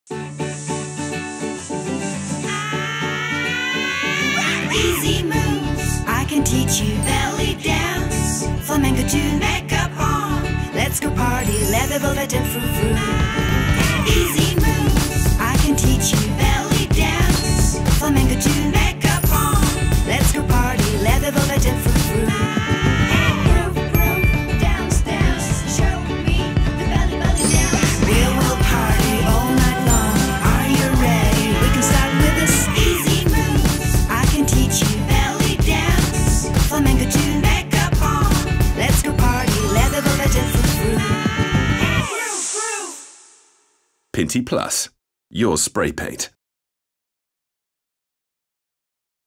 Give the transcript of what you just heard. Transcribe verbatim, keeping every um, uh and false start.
Easy moves, I can teach you belly dance, flamenco to makeup on. Let's go party, leather, velvet and frou-frou. Easy moves, I can teach you belly dance, flamenco to makeup on. Let's go party, leather, velvet and frou-frou. Groove, groove, dance, dance, show me the belly, belly dance. We will party all night long. Are you ready? We can start with this. Easy moves, I can teach you belly dance, flamenco to makeup on. Let's go party, leather, velvet and frou-frou. Pinty Plus, your spray paint.